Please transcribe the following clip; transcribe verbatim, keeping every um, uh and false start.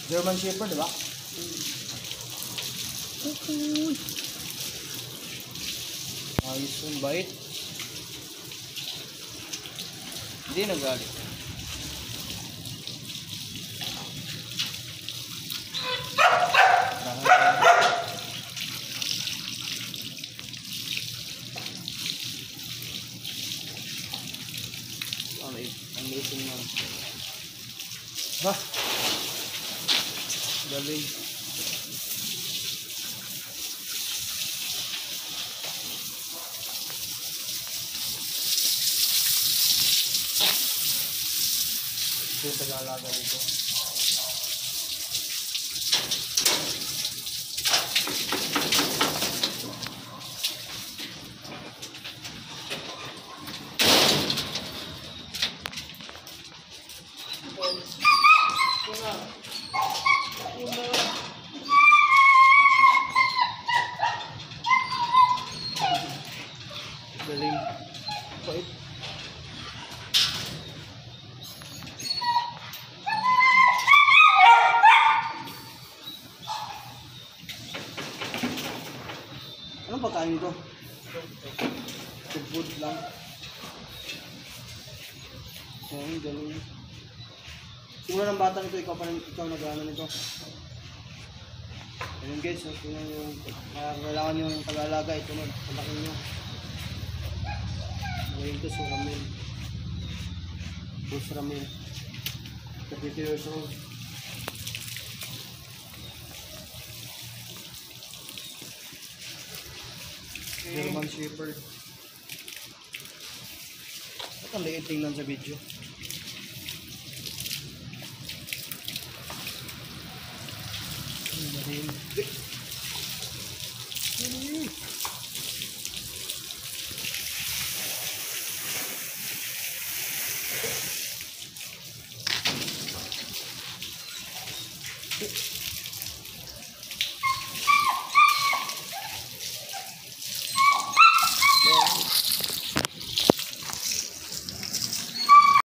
German Shepherd, di ba? Uy. Ayos yung bait. Hindi nagalit. Ang liit. Ang liit yung man. Ha? Galing. Ito yung taga-alaga dito. Galing. Bait. Anong pagkain nito? Food lang. Ay, galing. Siguro ng bata nito, ikaw pa rin, ikaw nag-ano nito. Ayun guys, so, ito yung uh, kailangan nyo ng pag-aalaga, ito nun, palakin nyo. Ngayon ito, so ramen. Bus ramen. thirty years old. German Shepherd. At ang liit tingnan sa video. Ang